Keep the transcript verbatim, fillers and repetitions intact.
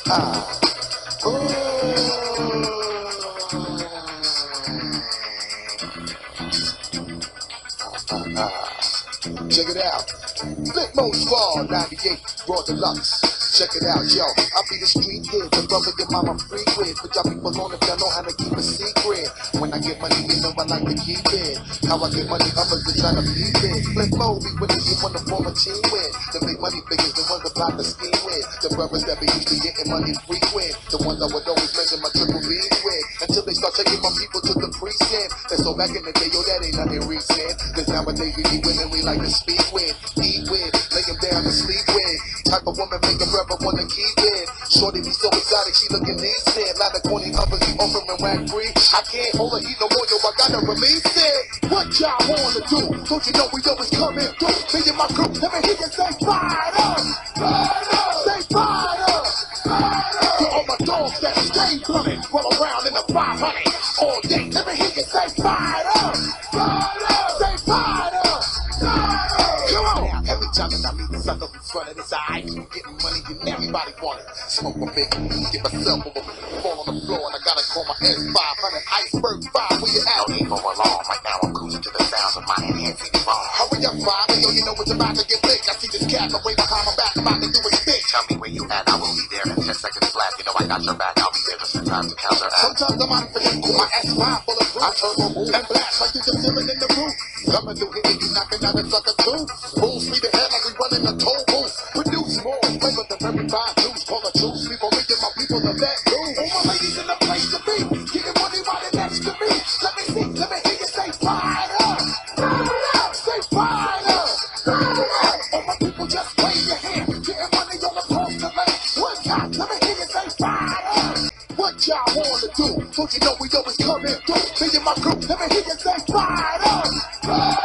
Ah. Ooh. Ah. Check it out. Flip Mode Squad ninety-eight Raw Deluxe. Check it out, yo. I be the street kid, the brother your mama free with. But y'all people on if y'all know how to keep a secret. When I get money, you know I like to keep it. How I get money, others are trying to beat it. Flip Mode be with it, you wanna form a team with. The big money figures, the ones that block the scheme with. The brothers that be used to getting money free with. The ones I would always measure my triple B's with. Until they start taking my people to the precinct. And so back in the day, yo, that ain't nothing recent. Cause nowadays we be women we like to speak with, eat with, lay them down to sleep with. Type of woman make a brother wanna keep it. Shorty be so exotic, she looking decent. Lot of corny others be offering whack free. I can't hold her heat no more, yo, I gotta release it. What y'all wanna do? Don't you know we always coming through? Me and my crew, let me hear you say fired up, fired up, say fired up, fired up. To all my dogs that stay running, roll around in the five hundred all day. Let me hear you say fired up, fired up, say fired up, fired up. Come on. Now, every time that I meet the sucker who's running his eyes, you getting money and everybody want it. Smoke a big, get myself over, fall on the floor, and I gotta call my S five hundred Iceberg five. Where you at? No need for alarm. Right now I'm cruising to the sounds of my enhancing phone. Hurry up, five, yo, you know it's about to get big. I see this cat away behind my back, about to do his thing. Tell me where you at, I will be there in ten seconds flat. You know I got your back, I'll be there just in time to counteract. Sometimes I'm out for him, my S five full of fruit. I turbo move and blast like you the ceiling in the roof. Coming through here, you knocking out a sucker too. Full speed ahead like we running a toll booth. Produce more flavor than every five news. Call the truth, people making my people the that dude. All my ladies in the place to be, getting money right next to me. Let me see, let me hear you say fired up, fired up, say fired up, fired up. All my people just wave your hand, getting money all across the land. One time, let me hear you say fired up. What y'all wanna do? Don't you know we always coming through? Me and my crew, let me hear you say fired up, fired up.